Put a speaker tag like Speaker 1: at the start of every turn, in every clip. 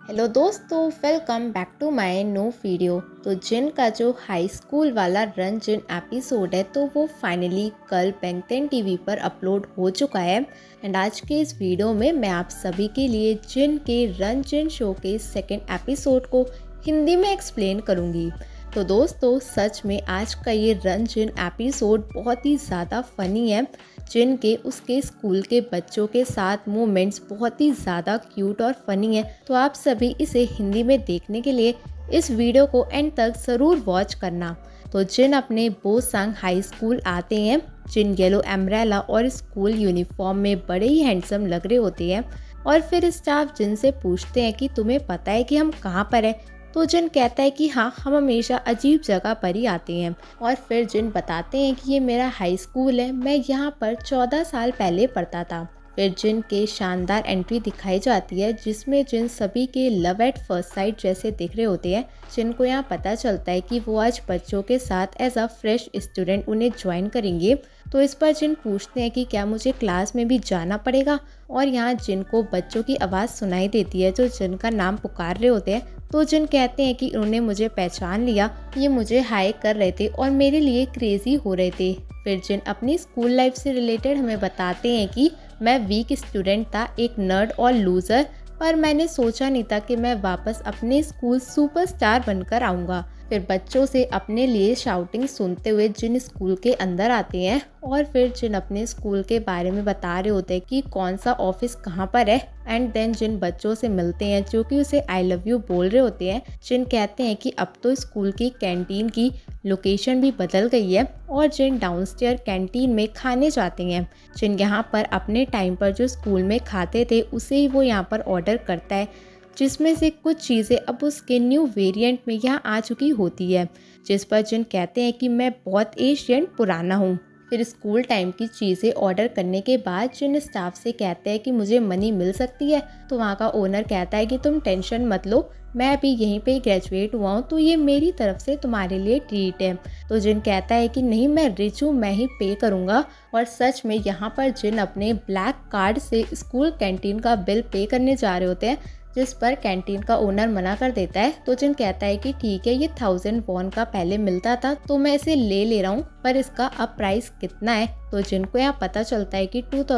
Speaker 1: Hello दोस्तों, welcome back to my new video. तो Jin का जो हाई स्कूल वाला रन जिन एपिसोड है तो वो फाइनली कल बैंक 10 टीवी पर अपलोड हो चुका है। एंड आज के इस वीडियो में मैं आप सभी के लिए जिन के रन जिन शो के सेकंड एपिसोड को हिंदी में एक्सप्लेन करूँगी। तो दोस्तों सच में आज का ये रन जिन एपिसोड बहुत ही ज़्यादा फ़नी है। जिन के उसके स्कूल के बच्चों के साथ मोमेंट्स बहुत ही ज़्यादा क्यूट और फनी है। तो आप सभी इसे हिंदी में देखने के लिए इस वीडियो को एंड तक ज़रूर वॉच करना। तो जिन अपने बोसांग हाई स्कूल आते हैं। जिन येलो एम्ब्रेला और स्कूल यूनिफॉर्म में बड़े ही हैंडसम लग रहे होते हैं और फिर स्टाफ जिन से पूछते हैं कि तुम्हें पता है कि हम कहाँ पर हैं। तो जिन कहता है कि हाँ, हम हमेशा अजीब जगह पर ही आते हैं। और फिर जिन बताते हैं कि ये मेरा हाई स्कूल है, मैं यहाँ पर 14 साल पहले पढ़ता था। फिर जिन के शानदार एंट्री दिखाई जाती है जिसमें जिन सभी के लव एट फर्स्ट साइट जैसे दिख रहे होते हैं। जिनको यहाँ पता चलता है कि वो आज बच्चों के साथ एज अ फ्रेश स्टूडेंट उन्हें ज्वाइन करेंगे। तो इस पर जिन पूछते हैं कि क्या मुझे क्लास में भी जाना पड़ेगा। और यहाँ जिन को बच्चों की आवाज़ सुनाई देती है जो जिन का नाम पुकार रहे होते हैं। तो जिन कहते हैं कि उन्होंने मुझे पहचान लिया, ये मुझे हाय कर रहे थे और मेरे लिए क्रेजी हो रहे थे। फिर जिन अपनी स्कूल लाइफ से रिलेटेड हमें बताते हैं कि मैं वीक स्टूडेंट था, एक नर्ड और लूज़र, पर मैंने सोचा नहीं था कि मैं वापस अपने स्कूल सुपरस्टार बनकर आऊँगा। फिर बच्चों से अपने लिए शाउटिंग सुनते हुए जिन स्कूल के अंदर आते हैं और फिर जिन अपने स्कूल के बारे में बता रहे होते हैं कि कौन सा ऑफिस कहाँ पर है। एंड देन जिन बच्चों से मिलते हैं जो कि उसे आई लव यू बोल रहे होते हैं। जिन कहते हैं कि अब तो स्कूल की कैंटीन की लोकेशन भी बदल गई है और जिन डाउनस्टेयर कैंटीन में खाने जाते हैं। जिन यहाँ पर अपने टाइम पर जो स्कूल में खाते थे उसे ही वो यहाँ पर ऑर्डर करता है, जिसमें से कुछ चीज़ें अब उसके न्यू वेरिएंट में यहाँ आ चुकी होती है। जिस पर जिन कहते हैं कि मैं बहुत एशियन पुराना हूँ। फिर स्कूल टाइम की चीज़ें ऑर्डर करने के बाद जिन स्टाफ से कहते हैं कि मुझे मनी मिल सकती है। तो वहाँ का ओनर कहता है कि तुम टेंशन मत लो, मैं अभी यहीं पे ग्रेजुएट हुआ हूँ तो ये मेरी तरफ से तुम्हारे लिए ट्रीट है। तो जिन कहता है कि नहीं, मैं रिच हूँ, मैं ही पे करूँगा। और सच में यहाँ पर जिन अपने ब्लैक कार्ड से स्कूल कैंटीन का बिल पे करने जा रहे होते हैं, जिस पर कैंटीन का ओनर मना कर देता है। तो जिन कहता है कि ठीक है, ये 1000 वॉन का पहले मिलता था तो मैं इसे ले रहा हूँ, पर इसका अब प्राइस कितना है। तो जिनको यहाँ पता चलता है कि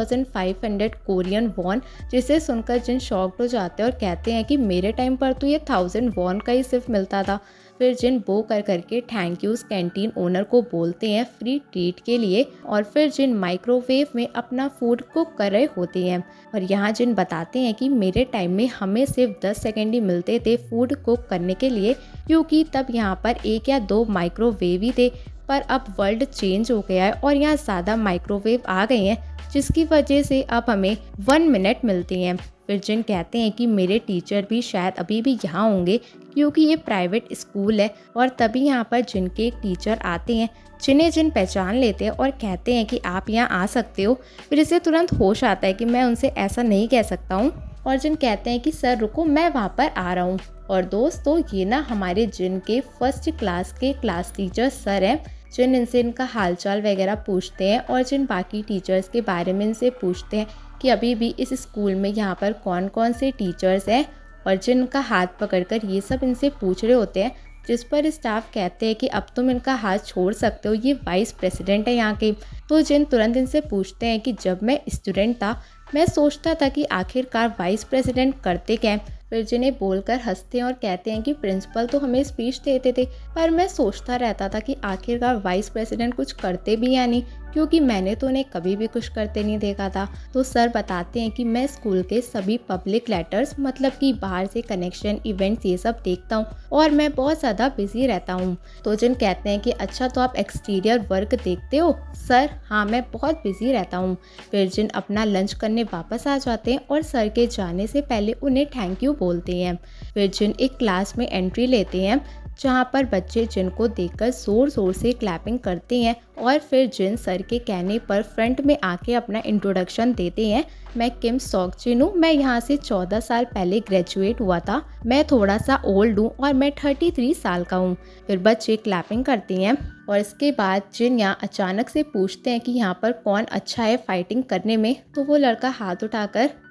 Speaker 1: 2500 कोरियन वॉन, जिसे सुनकर जिन शॉक्ड हो जाते हैं और कहते हैं कि मेरे टाइम पर तो ये 1000 वॉन का ही सिर्फ मिलता था। फिर जिन बो कर करके थैंक यू कैंटीन ओनर को बोलते हैं फ्री ट्रीट के लिए। और फिर जिन माइक्रोवेव में अपना फूड कुक कर रहे होते हैं। और यहाँ जिन बताते हैं कि मेरे टाइम में हमें सिर्फ 10 सेकेंड ही मिलते थे फूड कुक करने के लिए, क्योंकि तब यहाँ पर 1 या 2 माइक्रोवेव ही थे। पर अब वर्ल्ड चेंज हो गया है और यहाँ ज़्यादा माइक्रोवेव आ गए हैं, जिसकी वजह से अब हमें 1 मिनट मिलती हैं। फिर जिन कहते हैं कि मेरे टीचर भी शायद अभी भी यहाँ होंगे, क्योंकि ये प्राइवेट स्कूल है। और तभी यहाँ पर जिनके एक टीचर आते हैं जिन्हें जिन पहचान लेते हैं और कहते हैं कि आप यहाँ आ सकते हो। फिर इसे तुरंत होश आता है कि मैं उनसे ऐसा नहीं कह सकता हूँ। और जिन कहते हैं कि सर रुको, मैं वहाँ पर आ रहा हूँ। और दोस्तों ये ना हमारे जिन के फर्स्ट क्लास के क्लास टीचर सर हैं। जिन इनसे इनका हालचाल वगैरह पूछते हैं और जिन बाकी टीचर्स के बारे में इनसे पूछते हैं कि अभी भी इस स्कूल में यहाँ पर कौन कौन से टीचर्स हैं। और जिनका हाथ पकड़कर ये सब इनसे पूछ रहे होते हैं, जिस पर स्टाफ कहते हैं कि अब तुम इनका हाथ छोड़ सकते हो, ये वाइस प्रेसिडेंट है यहाँ के। तो जिन तुरंत इनसे पूछते हैं कि जब मैं स्टूडेंट था मैं सोचता था कि आखिरकार वाइस प्रेसिडेंट करते क्या है। फिर जिन्हें बोलकर हंसते हैं और कहते हैं कि प्रिंसिपल तो हमें स्पीच देते थे, पर मैं सोचता रहता था कि आखिरकार वाइस प्रेसिडेंट कुछ करते भी या नहीं, क्योंकि मैंने तो उन्हें कभी भी कुछ करते नहीं देखा था। तो सर बताते हैं कि मैं स्कूल के सभी पब्लिक लेटर्स, मतलब कि बाहर से कनेक्शन इवेंट्स ये सब देखता हूँ और मैं बहुत ज़्यादा बिजी रहता हूँ। तो जिन कहते हैं कि अच्छा तो आप एक्सटीरियर वर्क देखते हो। सर हाँ, मैं बहुत बिजी रहता हूँ। फिर जिन अपना लंच करने वापस आ जाते हैं और सर के जाने से पहले उन्हें थैंक यू बोलते हैं। फिर जिन एक क्लास में एंट्री लेते हैं जहाँ पर बच्चे जिनको देखकर जोर जोर से क्लैपिंग करते हैं। और फिर जिन सर के कहने पर फ्रंट में आके अपना इंट्रोडक्शन देते हैं। मैं किम सॉक जिन हूँ, मैं यहाँ से 14 साल पहले ग्रेजुएट हुआ था, मैं थोड़ा सा ओल्ड हूँ और मैं 33 साल का हूँ। फिर बच्चे क्लैपिंग करते हैं और इसके बाद जिन यहाँ अचानक से पूछते हैं कि यहाँ पर कौन अच्छा है फाइटिंग करने में। तो वो लड़का हाथ उठाकर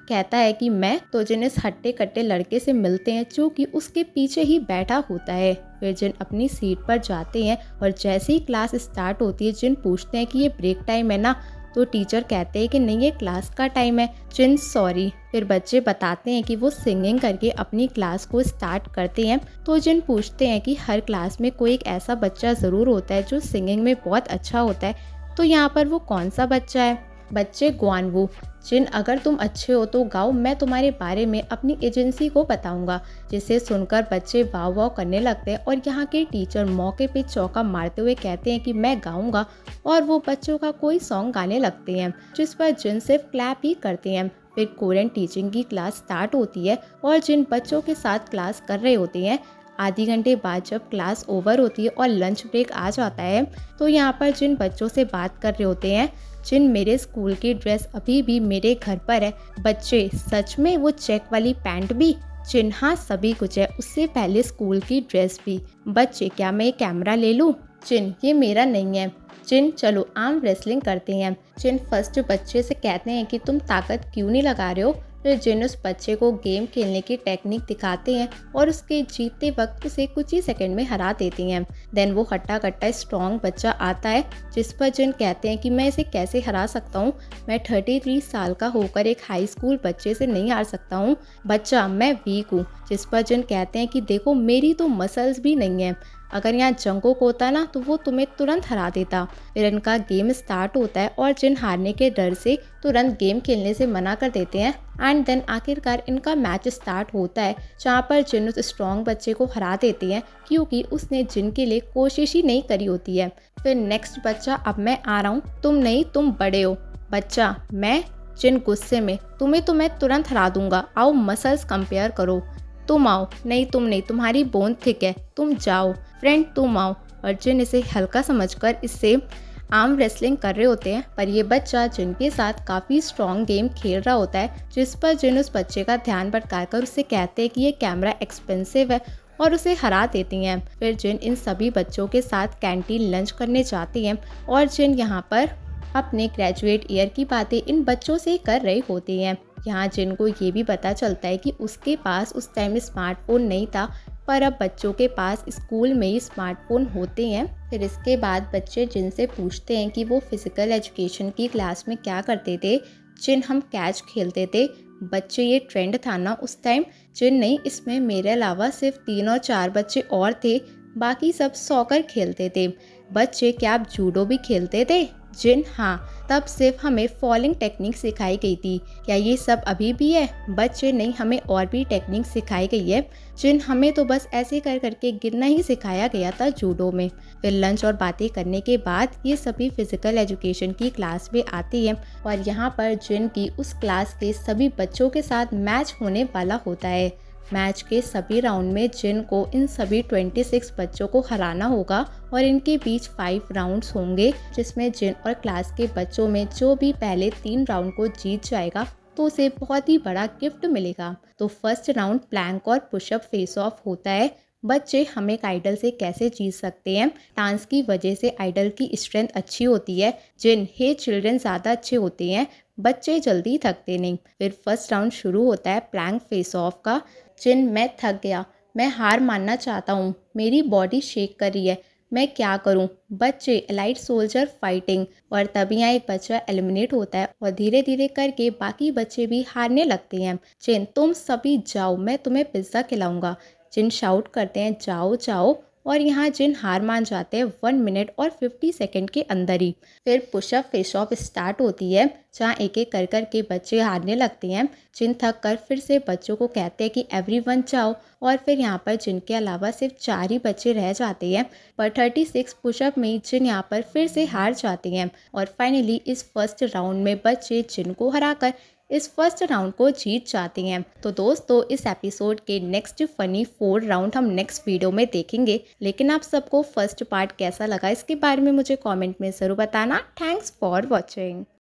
Speaker 1: कहता है कि मैं, तो जिन इस हट्टे कट्टे लड़के से मिलते हैं जो कि उसके पीछे ही बैठा होता है। फिर जिन अपनी सीट पर जाते हैं और जैसे ही क्लास स्टार्ट होती है जिन पूछते हैं कि ये ब्रेक टाइम है ना, तो टीचर कहते हैं कि नहीं ये क्लास का टाइम है। Jin sorry. फिर बच्चे बताते हैं कि वो सिंगिंग करके अपनी क्लास को स्टार्ट करते हैं। तो जिन पूछते हैं कि हर क्लास में कोई एक ऐसा बच्चा ज़रूर होता है जो सिंगिंग में बहुत अच्छा होता है, तो यहाँ पर वो कौन सा बच्चा है। बच्चे ग्वानवू। जिन अगर तुम अच्छे हो तो गाओ, मैं तुम्हारे बारे में अपनी एजेंसी को बताऊंगा। जिसे सुनकर बच्चे वाव वाव करने लगते हैं और यहाँ के टीचर मौके पे चौका मारते हुए कहते हैं कि मैं गाऊंगा, और वो बच्चों का कोई सॉन्ग गाने लगते हैं जिस पर जिन सिर्फ क्लैप ही करते हैं। फिर कोरियन टीचिंग की क्लास स्टार्ट होती है और जिन बच्चों के साथ क्लास कर रहे होते हैं। आधे घंटे बाद जब क्लास ओवर होती है और लंच ब्रेक आ जाता है, तो यहाँ पर जिन बच्चों से बात कर रहे होते हैं। जिन मेरे स्कूल की ड्रेस अभी भी मेरे घर पर है। बच्चे सच में, वो चेक वाली पैंट भी। जिन हाँ सभी कुछ है, उससे पहले स्कूल की ड्रेस भी। बच्चे क्या मैं ये कैमरा ले लूँ। जिन ये मेरा नहीं है। जिन चलो आर्म रेसलिंग करते हैं। जिन फर्स्ट बच्चे से कहते हैं कि तुम ताकत क्यों नहीं लगा रहे हो। फिर जिन उस बच्चे को गेम खेलने की टेक्निक दिखाते हैं और उसके जीतते वक्त उसे कुछ ही सेकंड में हरा देते हैं। देन वो हट्टा कट्टा स्ट्रॉन्ग बच्चा आता है जिस पर जिन कहते हैं कि मैं इसे कैसे हरा सकता हूँ। मैं 33 साल का होकर एक हाई स्कूल बच्चे से नहीं हार सकता हूँ। बच्चा मैं वीक हूँ। जिस पर जिन कहते हैं कि देखो मेरी तो मसल्स भी नहीं है, अगर यहाँ जंगोक होता ना तो वो तुम्हें तुरंत हरा देता। फिर इनका गेम स्टार्ट होता है और जिन हारने के डर से तुरंत गेम खेलने से मना कर देते हैं। एंड देन आखिरकार इनका मैच स्टार्ट होता है जहाँ पर जिन उस स्ट्रॉन्ग बच्चे को हरा देते हैं क्योंकि उसने जिन के लिए कोशिश ही नहीं करी होती है। फिर नेक्स्ट बच्चा अब मैं आ रहा हूँ, तुम नहीं तुम बड़े हो। बच्चा मैं। जिन गुस्से में, तुम्हें तो मैं तुरंत हरा दूंगा, आओ मसल्स कंपेयर करो। तुम आओ। नहीं तुम नहीं, तुम्हारी बोन थिक है, तुम जाओ। फ्रेंड तुम आओ। और जिन इसे हल्का समझकर इससे आर्म रेसलिंग कर रहे होते हैं, पर ये बच्चा जिनके साथ काफ़ी स्ट्रॉन्ग गेम खेल रहा होता है जिस पर जिन उस बच्चे का ध्यान भटकाकर उससे कहते हैं कि ये कैमरा एक्सपेंसिव है और उसे हरा देती हैं। फिर जिन इन सभी बच्चों के साथ कैंटीन लंच करने जाती हैं और जिन यहाँ पर अपने ग्रेजुएट ईयर की बातें इन बच्चों से कर रहे होते हैं। यहाँ जिन को ये भी पता चलता है कि उसके पास उस टाइम स्मार्टफोन नहीं था, पर अब बच्चों के पास स्कूल में ही स्मार्टफोन होते हैं। फिर इसके बाद बच्चे जिनसे पूछते हैं कि वो फिज़िकल एजुकेशन की क्लास में क्या करते थे। जिन हम कैच खेलते थे। बच्चे ये ट्रेंड था ना उस टाइम। जिन नहीं, इसमें मेरे अलावा सिर्फ 3 और 4 बच्चे और थे, बाकी सब सॉकर खेलते थे। बच्चे क्या आप जूडो भी खेलते थे। जिन हाँ, तब सिर्फ हमें फॉलिंग टेक्निक सिखाई गई थी, क्या ये सब अभी भी है। बच्चे नहीं, हमें और भी टेक्निक सिखाई गई है। जिन हमें तो बस ऐसे कर करके गिरना ही सिखाया गया था जूडो में। फिर लंच और बातें करने के बाद ये सभी फिजिकल एजुकेशन की क्लास में आती हैं और यहाँ पर जिन की उस क्लास के सभी बच्चों के साथ मैच होने वाला होता है। मैच के सभी राउंड में जिन को इन सभी 26 बच्चों को हराना होगा और इनके बीच 5 राउंड्स होंगे जिसमें जिन और क्लास के बच्चों में जो भी पहले 3 राउंड को जीत जाएगा तो उसे बहुत ही बड़ा गिफ्ट मिलेगा। तो फर्स्ट राउंड प्लैंक और पुशअप फेस ऑफ होता है। बच्चे हम एक आइडल से कैसे जीत सकते हैं। डांस की वजह से आइडल की स्ट्रेंथ अच्छी होती है। जिन हे चिल्ड्रन ज़्यादा अच्छे होते हैं। बच्चे जल्दी थकते नहीं। फिर फर्स्ट राउंड शुरू होता है प्लैंक फेस ऑफ का। जिन मैं थक गया, मैं हार मानना चाहता हूँ, मेरी बॉडी शेक कर रही है, मैं क्या करूं। बच्चे एलाइट सोल्जर फाइटिंग। और तभी यहाँ एक बच्चा एलिमिनेट होता है और धीरे धीरे करके बाकी बच्चे भी हारने लगते हैं। जिन तुम सभी जाओ, मैं तुम्हें पिज्ज़ा खिलाऊंगा। जिन शाउट करते हैं जाओ जाओ और यहाँ जिन हार मान जाते हैं 1 मिनट और 50 सेकंड के अंदर ही। फिर पुशअप फेस ऑफ स्टार्ट होती है जहाँ एक एक कर कर के बच्चे हारने लगते हैं। जिन थक कर फिर से बच्चों को कहते हैं कि एवरीवन जाओ और फिर यहाँ पर जिनके अलावा सिर्फ 4 ही बच्चे रह जाते हैं। पर 36 पुशअप में जिन यहाँ पर फिर से हार जाते हैं और फाइनली इस फर्स्ट राउंड में बच्चे जिन को हराकर इस फर्स्ट राउंड को जीत जाते हैं। तो दोस्तों इस एपिसोड के नेक्स्ट फनी 4 राउंड हम नेक्स्ट वीडियो में देखेंगे, लेकिन आप सबको फर्स्ट पार्ट कैसा लगा इसके बारे में मुझे कमेंट में ज़रूर बताना। Thanks for watching.